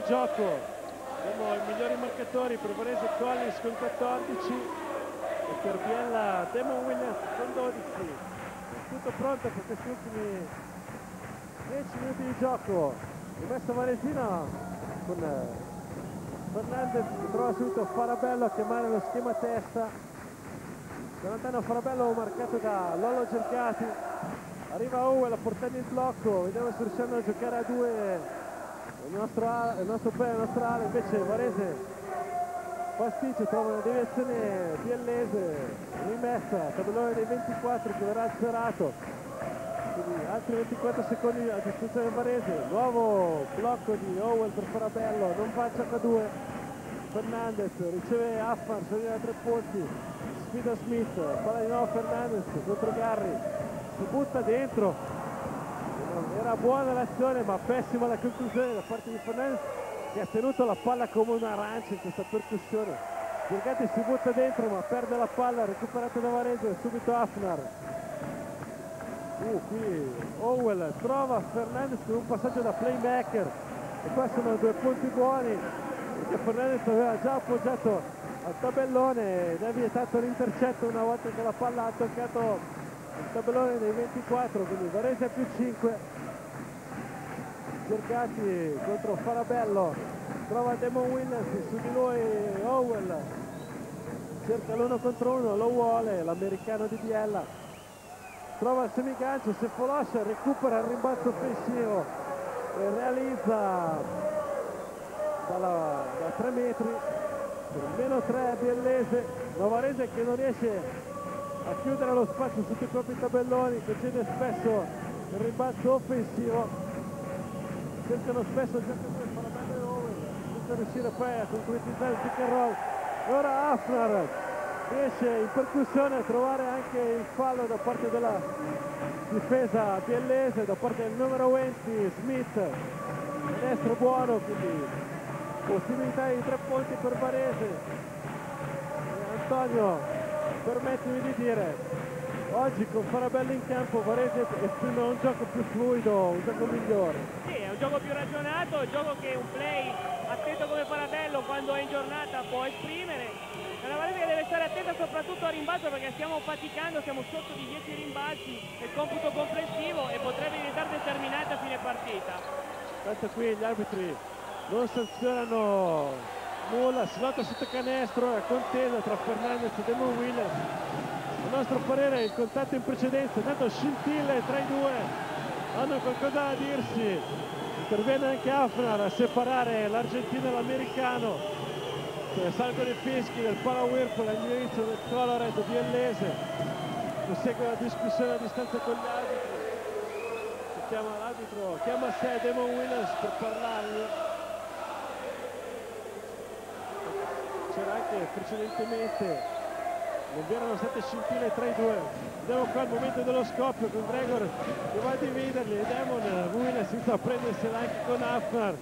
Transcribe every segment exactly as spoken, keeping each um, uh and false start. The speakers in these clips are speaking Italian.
gioco. Abbiamo i migliori marcatori per Varese Collins con quattordici e per Biella Damon Williams con dodici. Tutto pronto per questi ultimi dieci minuti di gioco. Rimessa Varesina con eh, Fernandez che trova subito Farabello a chiamare lo schema testa. Da lontano Farabello marcato da Lollo Cercati. Arriva Owell a portargli il blocco, vediamo se riusciamo a giocare a due il nostro, il nostro pé, il nostro ale. Invece Varese pasticcio, trova una deviazione biellese, rimessa, tabellone dei ventiquattro che verrà azzerato, quindi altri ventiquattro secondi a disposizione del Varese. Nuovo blocco di Owell per Farabello, non va a gioco a due. Fernandez riceve Affan, soglia da tre punti, sfida Smith, palla di nuovo Fernandez contro Garri, si butta dentro. Era buona l'azione ma pessima la conclusione da parte di Fernandez, che ha tenuto la palla come un'arancia in questa percussione. Cercati si butta dentro ma perde la palla, recuperata da Varese, subito Hafnar. Uh, qui Owell trova Fernandez con un passaggio da playmaker e qua sono due punti buoni perché Fernandez aveva già appoggiato al tabellone ed è vietato l'intercetto una volta che la palla ha toccato il tabellone dei ventiquattro, quindi Varese più cinque. Cercati contro Farabello, trova Damon Williams, su di lui Owell, cerca l'uno contro uno, lo vuole l'americano di Biella, trova il semigancio, Sefoloscia recupera il rimbalzo offensivo e realizza dalla, da tre metri per meno tre biellese. La Varese che non riesce a chiudere lo spazio sotto i propri tabelloni, concede spesso il rimbalzo offensivo, cercano spesso il gioco per Farabello e Owell senza riuscire poi a concretizzare il pick and roll. E ora Hafnar riesce in percussione a trovare anche il fallo da parte della difesa biellese, da parte del numero venti Smith, destro buono, quindi possibilità di tre punti per Varese. E Antonio, permettimi di dire, oggi con Farabello in campo Varese esprime un gioco più fluido, un gioco migliore. Sì, è un gioco più ragionato, un gioco che un play attento come Farabello quando è in giornata può esprimere. È una Varese che deve stare attenta soprattutto a rimbalzo perché stiamo faticando, siamo sotto di dieci rimbalzi nel computo complessivo e potrebbe diventare determinante a fine partita. Tanto qui gli arbitri non sanzionano nulla, si lotta sotto canestro, è contesa tra Fernandez e Damon Williams. A nostro parere il contatto in precedenza, intanto scintille tra i due, hanno qualcosa da dirsi, interviene anche Hafnar a separare l'argentino e l'americano, cioè, salgono i fischi del pala Whirlpool all'inizio del Colored biellese, prosegue la discussione a distanza con gli arbitri, si chiama l'arbitro, chiama a sé Damon Williams per parlargli. C'era anche precedentemente, non vi erano state scintille tra i due. Vediamo qua il momento dello scoppio con Gregor che va a dividerli e Damon Williams inizia a prendersela anche con Hafnar.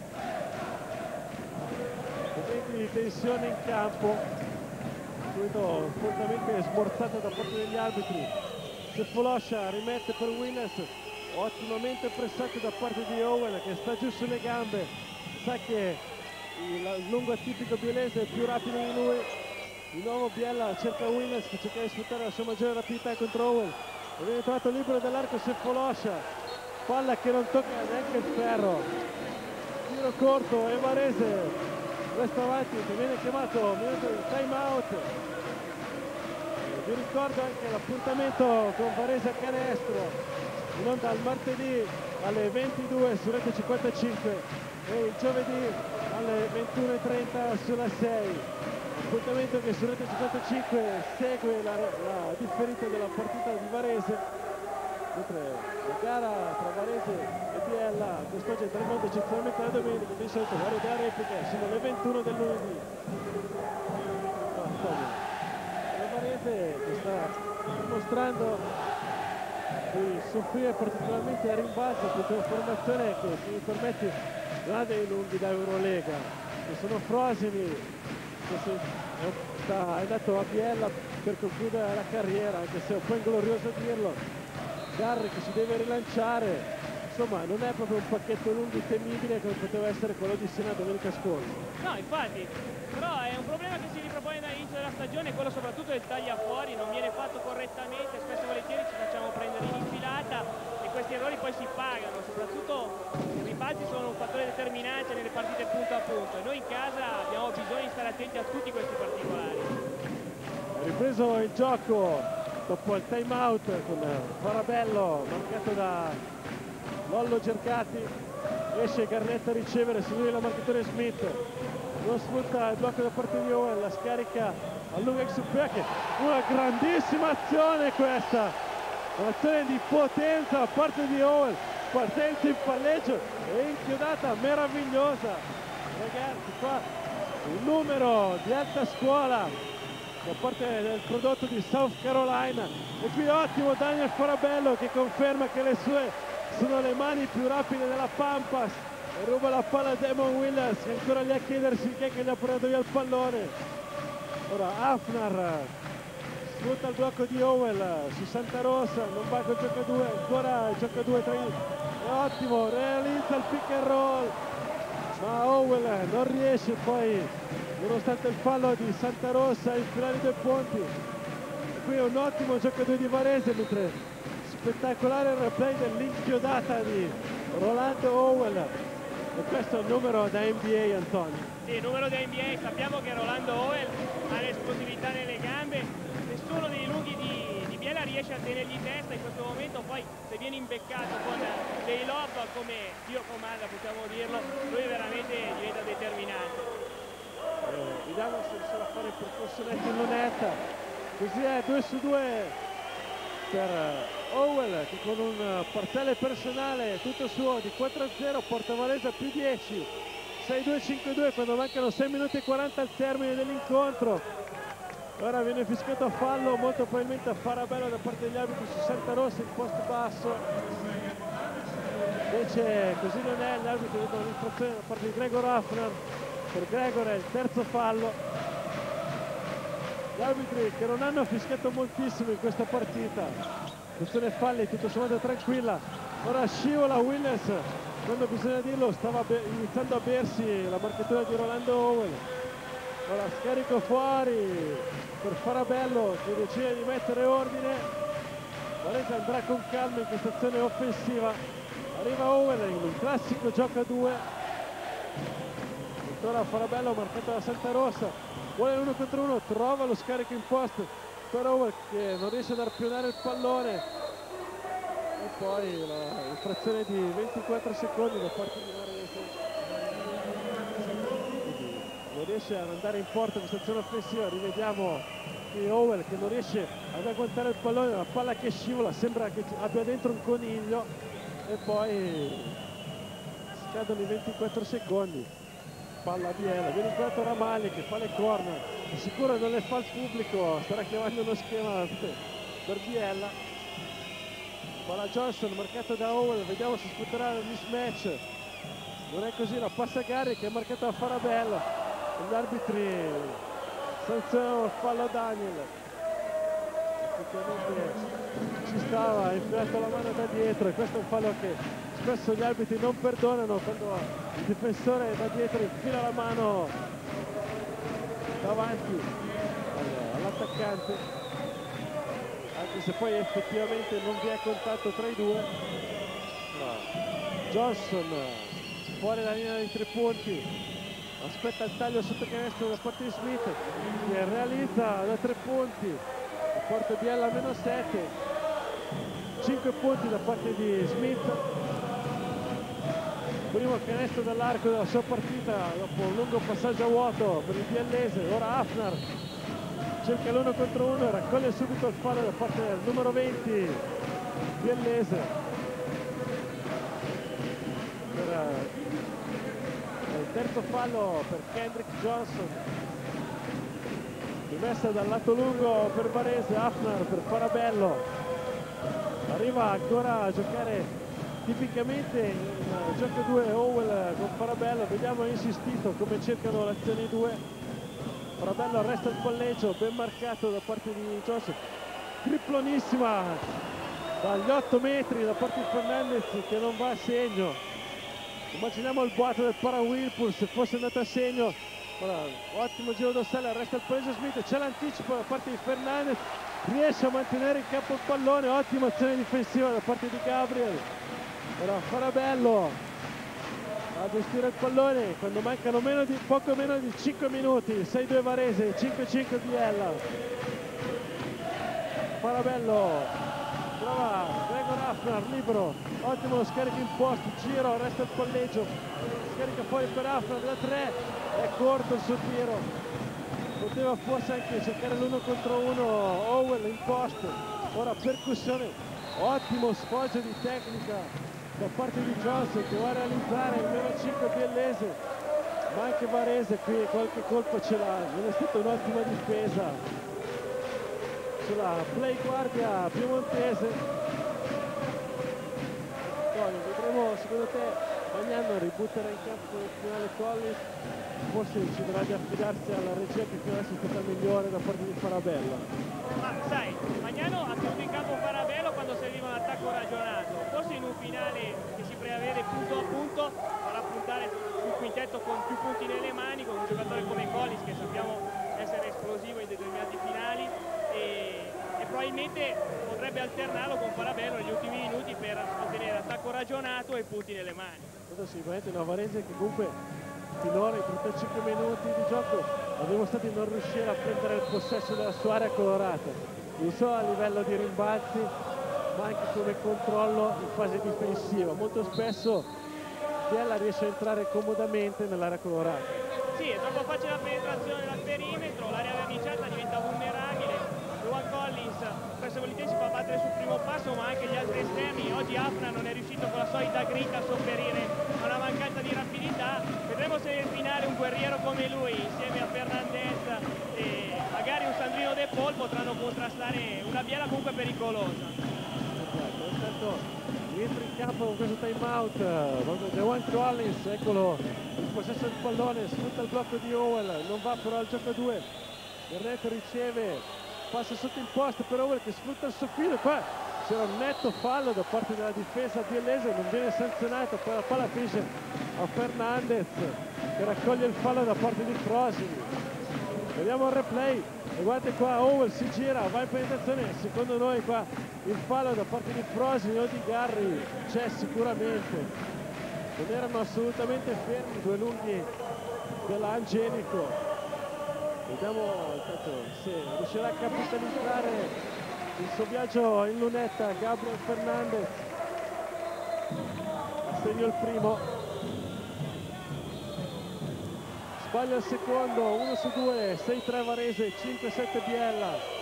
Momenti di tensione in campo, subito fortemente smorzata da parte degli arbitri. Sefoloscia rimette per Williams, ottimamente pressato da parte di Owell che sta giù sulle gambe, sa che il lungo atipico biellese è più rapido di lui. Di nuovo Biella cerca Williams che cerca di sfruttare la sua maggiore rapidità contro Owell e viene trovato libero dall'arco Sefoloscia, palla che non tocca neanche il ferro, tiro corto e Varese resta avanti, che viene chiamato minuto di time out. Vi ricordo anche l'appuntamento con Varese a canestro in onda al martedì alle ventidue su Rete cinquantacinque e il giovedì alle ventuno e trenta sulla sei. Appuntamento che su Rete cinquantacinque segue la, la differita della partita di Varese, mentre la gara tra Varese e Biella quest'oggi è in onda eccezionalmente la domenica, di solito la da replica sono le ventuno del lunedì. No, la Varese che sta dimostrando di soffrire particolarmente a rimbalzo contro una formazione che, se mi permetti, non ha dei lunghi da Eurolega, che sono Frosini, che è andato a Biella per concludere la carriera, anche se è un po' inglorioso dirlo. Garri che si deve rilanciare, insomma non è proprio un pacchetto lungo e temibile come poteva essere quello di Siena domenica scorsa. No, infatti, però è un problema che si ripropone dall'inizio della stagione, quello soprattutto del taglia fuori, non viene fatto correttamente, spesso e volentieri ci facciamo prendere in infilata e questi errori poi si pagano, soprattutto i rimbalzi sono un fattore determinante nelle partite punto a punto e noi in casa abbiamo bisogno di stare attenti a tutti questi particolari. È ripreso il gioco dopo il time out con Farabello marcato da Lollo Gercati, esce Garnetta a ricevere, su lui la marcatore Smith, non sfrutta il blocco da parte di Owen, la scarica allunga Xupeke, una grandissima azione questa, un'azione di potenza da parte di Owen, partenza in palleggio e inchiodata meravigliosa, ragazzi qua un numero di alta scuola da parte del prodotto di South Carolina e qui ottimo Daniel Farabello che conferma che le sue sono le mani più rapide della Pampas e ruba la palla a Damon Williams che è ancora lì a chiedersi chi è che gli ha portato via il pallone. Ora Hafnar sfrutta il blocco di Howell su Santa Rosa, non va col gioco a due, ancora il gioco a due tra i... è ottimo, realizza il pick and roll ma Howell non riesce poi nonostante il fallo di Santa Rosa a infilare i due punti. E qui è un ottimo gioco a due di Varese, mentre spettacolare il replay dell'inchiodata di Rolando Howell e questo è il numero da N B A, Antonio. Sì, il numero da N B A, sappiamo che Rolando Howell ha l'esplosività nelle gambe, nessuno dei lunghi di, di Biella riesce a tenergli testa in questo momento, poi se viene imbeccato con dei lob come Dio comanda, possiamo dirlo, lui veramente diventa determinante. Eh, Milano si riuscirà a fare il percorso netto in lunetta, così è due su due per Howell che con un parziale personale tutto suo di quattro a zero porta Varese a più dieci, sei due cinque due quando mancano sei minuti e quaranta al termine dell'incontro. Ora viene fischiato a fallo molto probabilmente a Farabello da parte degli arbitri su Santa Rosa in post basso, invece così non è, gli arbitri vedono l'infrazione da parte di Gregor Hafnar. Per Gregor è il terzo fallo. Gli arbitri che non hanno fischiato moltissimo in questa partita, questione falli tutto sommato tranquilla. Ora scivola Williams, quando bisogna dirlo stava iniziando a bersi la marcatura di Rolando Howell. Ora scarico fuori per Farabello che decide di mettere ordine. Varese andrà con calma in questa azione offensiva. Arriva Howell in un classico gioco a due. Ora Farabello marcato da Santa Rosa, vuole uno contro uno, trova lo scarico in post per Howell che non riesce ad arpionare il pallone e poi l'infrazione di ventiquattro secondi da parte di Varese, non riesce ad andare in porta questa azione offensiva. Rivediamo qui Howell che non riesce ad agguantare il pallone, la palla che scivola, sembra che abbia dentro un coniglio e poi scadono i ventiquattro secondi. Palla a Biella, viene inquadrato Ramalli che fa le corner, di sicuro non le fa il pubblico, starà chiamando uno schema per Biella. Palla Johnson marcato da Howell, vediamo se sfrutterà il mismatch, non è così, la passa Gary che è marcato da Farabello e gli arbitri sanzionano il fallo a Daniel, effettivamente ci stava, ha infilato la mano da dietro e questo è un fallo che spesso gli arbitri non perdonano, quando il difensore da dietro infila la mano davanti all'attaccante, anche se poi effettivamente non vi è contatto tra i due. No. Johnson fuori la linea dei tre punti, aspetta il taglio sotto canestro da parte di Smith che realizza da tre punti e porta Biella a meno sette, cinque punti da parte di Smith. Primo canestro dall'arco della sua partita dopo un lungo passaggio a vuoto per il biellese. Ora Hafnar cerca l'uno contro uno e raccoglie subito il fallo da parte del numero venti biellese. Per, eh, il terzo fallo per Kendrick Johnson, rimessa dal lato lungo per Varese. Hafnar per Farabello, arriva ancora a giocare tipicamente in gioco due Howell con Farabello, vediamo insistito come cercano l'azione due. Farabello arresta il palleggio, ben marcato da parte di Johnson, triplonissima dagli otto metri da parte di Fernandez che non va a segno. Immaginiamo il boato del para Whirlpool se fosse andato a segno. Ora, ottimo giro dorsale, resta il paese Smith, c'è l'anticipo da parte di Fernandez, riesce a mantenere in campo il pallone, ottima azione difensiva da parte di Gabriel. Ora Farabello a gestire il pallone quando mancano meno di, poco meno di cinque minuti, sei due Varese, cinque cinque Biella. Farabello trova Gregor Hafnar libero, ottimo lo scarico in post, giro, resta il palleggio, scarica fuori per Hafnar da tre, è corto il suo tiro, poteva forse anche cercare l'uno contro uno Howell in post. Ora percussione, ottimo sfoggio di tecnica da parte di Johnson che va a realizzare il meno cinque biellese, ma anche Varese qui qualche colpo ce l'ha, non è stata un'ottima difesa sulla play guardia piemontese. Antonio, vedremo secondo te Magnano ributterà in campo il finale Collins, forse deciderà di affidarsi alla regia che fino adesso è stata migliore da parte di Farabello. Ma sai, Magnano ha tenuto in campo Farabello quando serviva un attacco ragionato, forse in un finale che si prevede punto a punto farà puntare sul quintetto con più punti nelle mani, con un giocatore come Collins che sappiamo essere esplosivo in determinati finali e, e probabilmente potrebbe alternarlo con Farabello negli ultimi minuti per ottenere attacco ragionato e punti nelle mani. Questo sicuramente una Varese che comunque finora in trentacinque minuti di gioco ha dimostrato di non riuscire a prendere il possesso della sua area colorata, non solo a livello di rimbalzi ma anche come controllo in fase difensiva. Molto spesso Biella riesce a entrare comodamente nell'area colorata. Sì, è troppo facile la penetrazione dal perimetro, l'area verniciata diventa vulnerabile, Juan Collins spesso e volentieri si fa battere sul primo passo ma anche gli altri esterni. Oggi Hafnar non è riuscito con la solita grinta a sopperire a una mancanza di rapidità. Vedremo se nel finale un guerriero come lui insieme a Fernandez e magari un Sandrino De Paul potranno contrastare una Biella comunque pericolosa. Esatto, intanto rientra in campo con questo time out Juan Collins, eccolo il possesso del pallone, sfrutta il blocco di Howell, non va però al gioco a due, Garnett riceve, passa sotto in post per Howell che sfrutta il suo filo, qua c'era un netto fallo da parte della difesa biellese, non viene sanzionato, poi la palla finisce a Fernandez che raccoglie il fallo da parte di Frosini. Vediamo il replay e guardate qua, Howell si gira, va in penetrazione, secondo noi qua il fallo da parte di Frosini o di Garri c'è sicuramente, non erano assolutamente fermi i due lunghi dell'Angelico. Vediamo intanto se riuscirà a capitalizzare il suo viaggio in lunetta Gabriel Fernandez, segno il primo, sbaglia il secondo, uno su due, sei tre Varese, cinque sette Biella.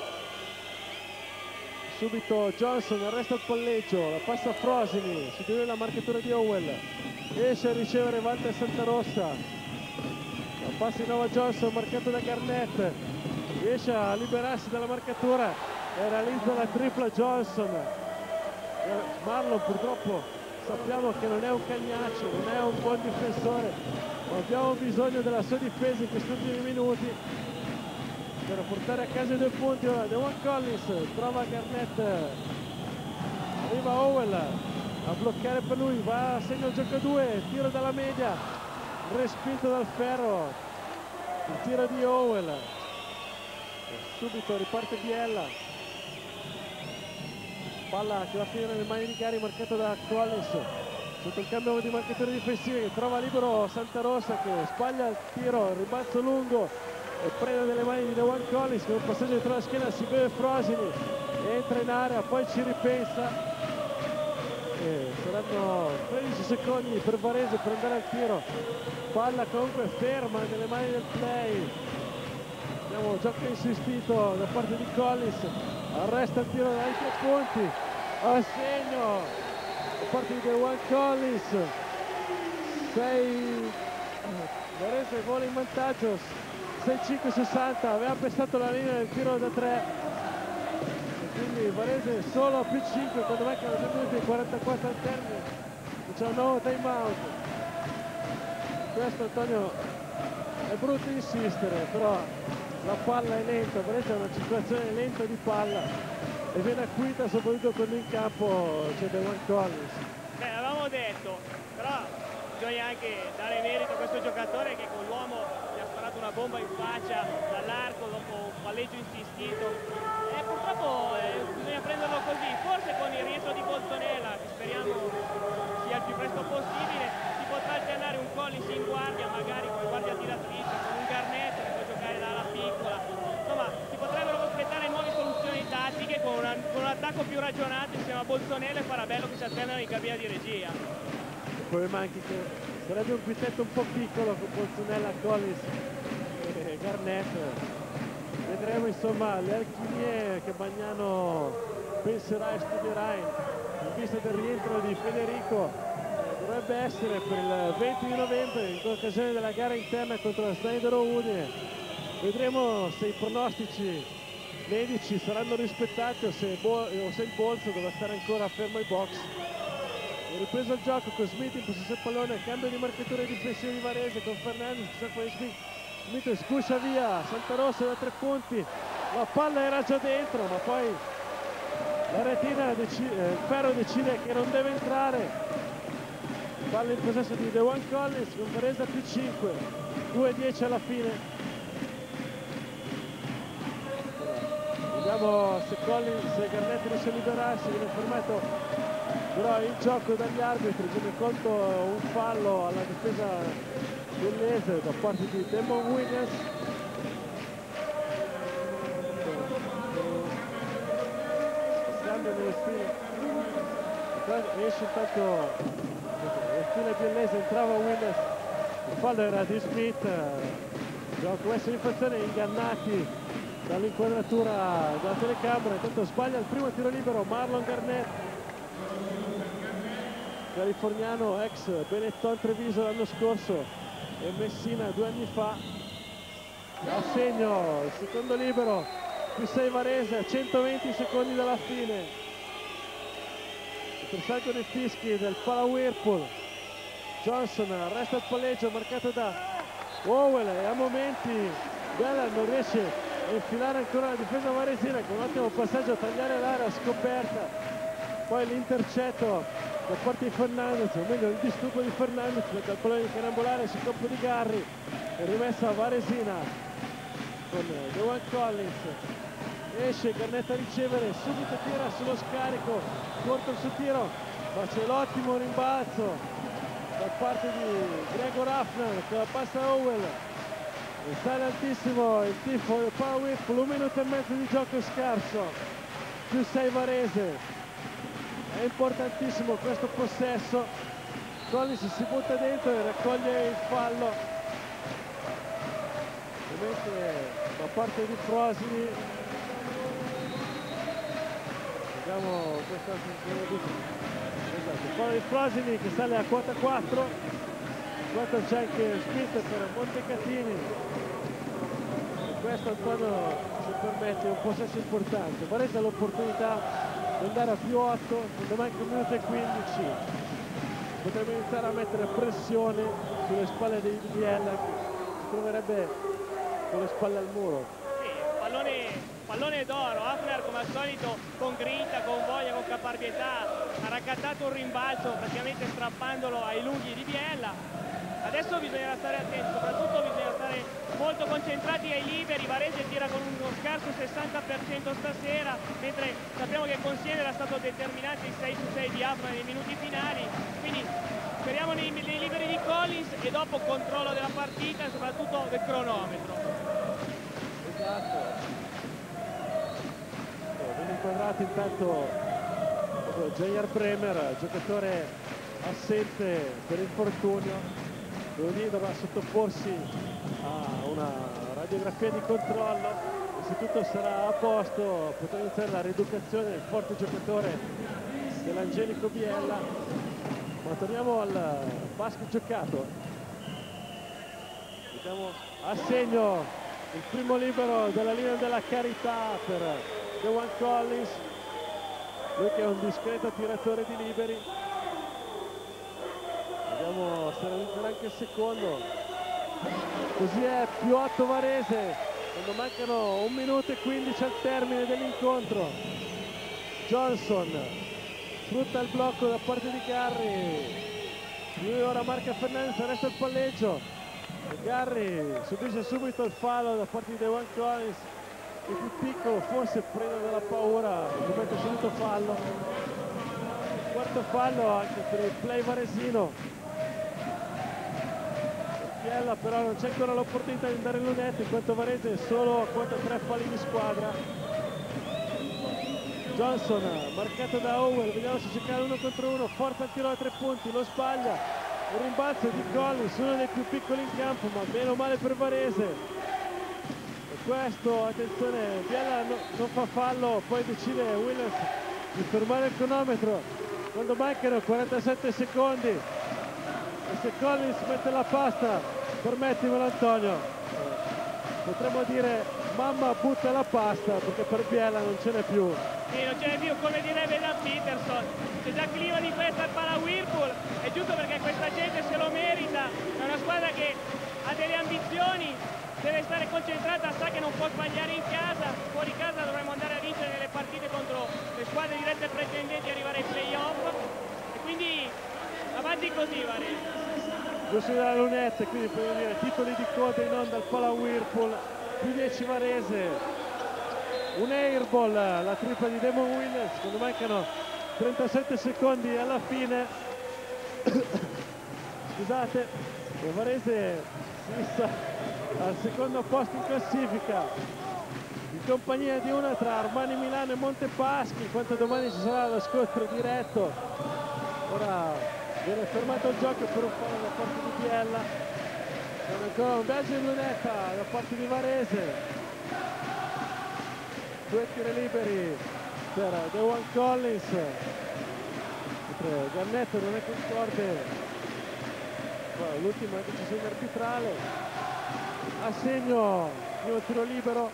Subito Johnson arresta il palleggio, la passa a Frosini, si deve la marcatura di Howell, riesce a ricevere Walter Santarossa, la passa di nuovo a Johnson, marcato da Garnett, riesce a liberarsi dalla marcatura e realizza la tripla Johnson. Marlon purtroppo sappiamo che non è un cagnaccio, non è un buon difensore, ma abbiamo bisogno della sua difesa in questi ultimi minuti per portare a casa i due punti. Ora Juan Collins trova Garnett, arriva Howell a bloccare per lui, va a segno il gioco a due, tiro dalla media, respinto dal ferro, il tiro di Howell, subito riparte Biella, palla che va a finire nelle mani di Gari, marcato da Collins, sotto il cambio di marcatori difensivi che trova libero Santarossa che sbaglia il tiro, ribalzo lungo e prende nelle mani di Juan Collins che un passaggio dietro la schiena si beve Frosini, entra in area, poi ci ripensa e saranno tredici secondi per Varese per andare al tiro, palla comunque ferma nelle mani del play, abbiamo gioco insistito da parte di Collins, arresta il tiro dai tre punti, a segno da parte di Juan Collins, sei Varese vola in vantaggio, sei cinque sessanta, aveva pestato la linea del tiro da tre e quindi Varese solo a più cinque quando mancano due minuti e quarantaquattro al termine, c'è un nuovo time out. Questo Antonio è brutto insistere, però la palla è lenta, Varese è una circolazione lenta di palla e viene acuita soprattutto quando in campo c'è Dewan Collins. Beh, avevamo detto, però bisogna anche dare merito a questo giocatore che con l'uomo gli ha sparato una bomba in faccia dall'arco dopo un palleggio insistito e purtroppo eh, bisogna prenderlo così, forse con il rientro di Bolsonella, che speriamo sia il più presto possibile, si potrà alternare un Collins in guardia, magari con guardia tiratrice, con un Garnett che può giocare dalla piccola, insomma si potrebbero aspettare nuove soluzioni tattiche con, una, con un attacco più ragionato insieme a Bolsonella e Farabello che si alternano in cabina di regia. Il problema anche che sarebbe un quintetto un po' piccolo con Bolsonella, Collins e Garnett. Vedremo insomma le alchimie che Magnano penserà e studierà in, in vista del rientro di Federico. Dovrebbe essere per il venti di novembre in occasione della gara interna contro la Snydero Udine. Vedremo se i pronostici medici saranno rispettati o se, o se il Bolso dovrà stare ancora fermo ai box. È ripreso il gioco con Smith in possesso del pallone, cambio di marcatura difensiva di Varese con Fernandez, con Smith. Smith sguscia via Santarossa da tre punti, la palla era già dentro ma poi la retina, decide, eh, il Ferro decide che non deve entrare. Palla in possesso di Dewan Collins con Varese più cinque, due a dieci alla fine. Vediamo se Collins, se Garnett riesce a liberarsi, viene fermato però il gioco dagli arbitri, viene colto un fallo alla difesa dell'Ese da parte di Damon Williams. Scambio nello stile, esce intanto lo stile biellese, entrava Williams, il fallo era di Smith, abbiamo commesso l'infrazione, ingannati dall'inquadratura della telecamera. Intanto sbaglia il primo tiro libero Marlon Garnett, californiano, ex Benetton Treviso l'anno scorso e Messina due anni fa. A segno il secondo libero, più sei Varese a centoventi secondi dalla fine. Salgono i fischi del Pala Whirlpool. Johnson resta il palleggio marcato da Howell e a momenti Bella non riesce a infilare ancora la difesa varesina con un ottimo passaggio a tagliare l'area scoperta. Poi l'intercetto da parte di Fernandez, o meglio il disturbo di Fernandez, mette il pallone di carambolare sul campo di Garri e rimessa a Varesina con Dewan Collins. Esce Garnett a ricevere, subito tira sullo scarico, corto il suo tiro, ma c'è l'ottimo rimbalzo da parte di Gregor Hafner che la passa a Howell e sale altissimo il tifo del Pala Whirlpool, un minuto e mezzo di gioco scarso, più sei Varese. È importantissimo questo possesso, Collins si butta dentro e raccoglie il fallo. Ovviamente da parte di Frosini, vediamo questa esatto, il fallo di Frosini che sale a quota quattro, quattro c'è anche Smith per Montecatini e questo Antonio ci permette un possesso importante. Varese ha l'opportunità di andare a più otto, quando manca un minuto e quindici potrebbe iniziare a mettere pressione sulle spalle di Biella che si troverebbe con le spalle al muro. Sì, pallone, pallone d'oro, Hafner come al solito con grinta, con voglia, con caparbietà, ha raccattato un rimbalzo praticamente strappandolo ai lunghi di Biella. Adesso bisogna stare attenti, soprattutto bisogna stare molto concentrati ai liberi. Varese tira con uno scarso sessanta per cento stasera, mentre sappiamo che Consiglio era stato determinante il sei su sei di Hafner nei minuti finali, quindi speriamo nei, nei liberi di Collins e dopo controllo della partita e soprattutto del cronometro. Esatto. Viene inquadrato intanto Jair Bremer, giocatore assente per infortunio. Lunedì dovrà sottoporsi a una radiografia di controllo e se tutto sarà a posto potrà iniziare la rieducazione del forte giocatore dell'Angelico Biella. Ma torniamo al basket giocato. Vediamo a segno il primo libero della linea della carità per Dewan Collins, lui che è un discreto tiratore di liberi. Vediamo se realizzerà anche il secondo. Così è più otto Varese quando mancano un minuto e quindici al termine dell'incontro. Johnson sfrutta il blocco da parte di Garry, lui ora marca Fernandez, resta il palleggio e Garry subisce subito il fallo da parte di DeJuan Collins, che più piccolo, forse preda della paura, comette subito fallo, il quarto fallo anche per il play varesino. Biella però non c'è ancora l'opportunità di andare in lunetta, in quanto Varese è solo a quota tre falli di squadra. Johnson marcato da Owen, vediamo se c'è uno contro uno, forza il tiro a tre punti, lo sbaglia, un rimbalzo di Collins, uno dei più piccoli in campo, ma meno male per Varese. E questo, attenzione, Biella no, non fa fallo, poi decide Williams di fermare il cronometro quando mancano quarantasette secondi. E se Collins mette la pasta, permettimelo Antonio, potremmo dire mamma butta la pasta, perché per Biella non ce n'è più. Sì, non ce n'è più, come direbbe Dan Peterson, c'è già clima di festa al Pala Whirlpool, è giusto perché questa gente se lo merita, è una squadra che ha delle ambizioni, deve stare concentrata, sa che non può sbagliare in casa, fuori casa dovremmo andare a vincere nelle partite contro le squadre dirette pretendenti e arrivare ai playoff, e quindi avanti così Varese. Giusto dalla lunetta, quindi per dire titoli di coda in onda al Pala Whirlpool, più dieci Varese, un airball, la tripla di Damon Williams quando mancano trentasette secondi alla fine. Scusate, il Varese si sta al secondo posto in classifica in compagnia di una tra Armani Milano e Montepaschi, in quanto domani ci sarà lo scontro diretto. Ora viene fermato il gioco per un fallo da parte di Biella, c'è ancora un viaggio in lunetta da parte di Varese, due tiri liberi per DeJuan Collins, mentre Garnetto non è concorde, l'ultima decisione arbitrale, a segno primo tiro libero,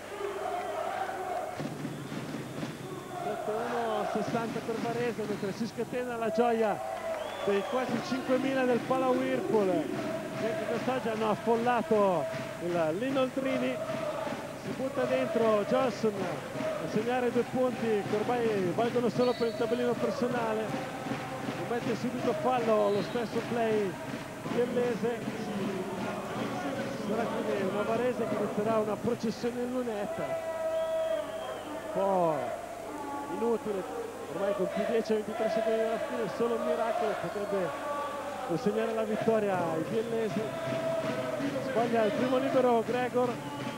trentuno sessanta per Varese, mentre si scatena la gioia dei quasi cinquemila del Pala Whirlpool, che anche quest'oggi hanno affollato il Linoltrini. Si butta dentro Johnson a segnare due punti che ormai valgono solo per il tabellino personale, mette subito fallo lo stesso play biellese, sarà quindi una Varese che inizierà una processione in lunetta, un po' inutile, ormai con più dieci a ventitré secondi dalla fine solo un miracolo potrebbe consegnare la vittoria ai biellesi. Sbaglia il primo libero Gregor,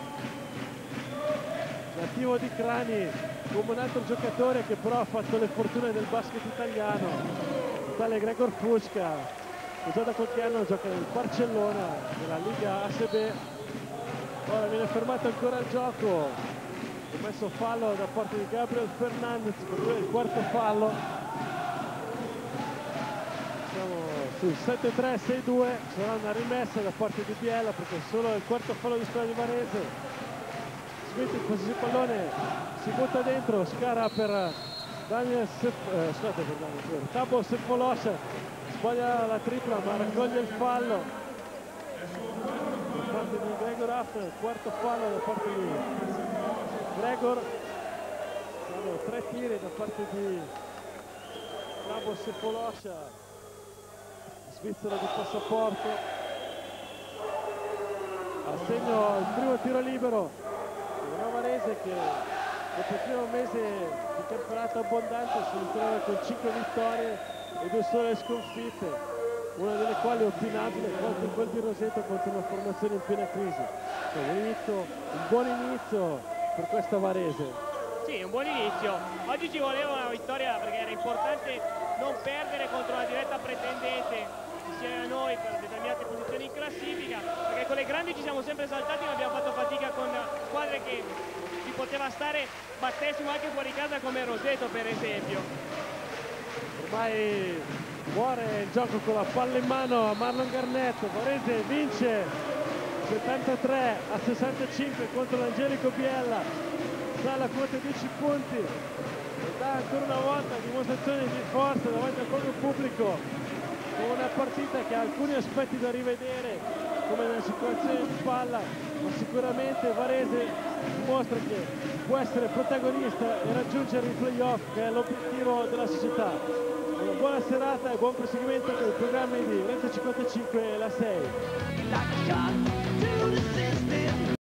nativo di Crani, come un altro giocatore che però ha fatto le fortune del basket italiano, tale Gregor Fucca, che già da qualche anno gioca nel Barcellona della Liga A S B. Ora viene fermato ancora il gioco, ha messo fallo da parte di Gabriel Fernandez, per lui è il quarto fallo. Siamo sul sette tre sei due, sarà una rimessa da parte di Biella perché è solo il quarto fallo di squadra di Varese. Smith in possesso pallone, si butta dentro, scara per Daniel Sef, eh, scusate per Daniel, Tabo Sefolosa, sbaglia la tripla ma raccoglie il fallo da parte di Gregor After, quarto fallo da parte di Gregor, sono tre tiri da parte di Tabo Sefolosa, svizzero di passaporto, a segno il primo tiro libero. Una Varese che dopo il primo mese di campionato abbondante si ritrova con cinque vittorie e due sole sconfitte, una delle quali opinabile contro quel di Roseto contro una formazione in piena crisi. Cioè, un, inizio, un buon inizio per questa Varese. Sì, un buon inizio. Oggi ci voleva una vittoria perché era importante non perdere contro una diretta pretendente insieme a noi per determinate posizioni in classifica, perché con le grandi ci siamo sempre saltati ma abbiamo fatto fatica con squadre che ci poteva stare battessimo anche fuori casa come Roseto per esempio. Ormai muore il gioco con la palla in mano a Marlon Garnetto, Varese vince settantatré a sessantacinque contro l'Angelico Biella, sale a quota dieci punti e dà ancora una volta dimostrazione di forza davanti al proprio pubblico, con una partita che ha alcuni aspetti da rivedere, come nelle situazioni di palla, ma sicuramente Varese dimostra che può essere protagonista e raggiungere i playoff, che è l'obiettivo della società. Una buona serata e buon proseguimento con i programmi di Rete cinquantacinque e la sei.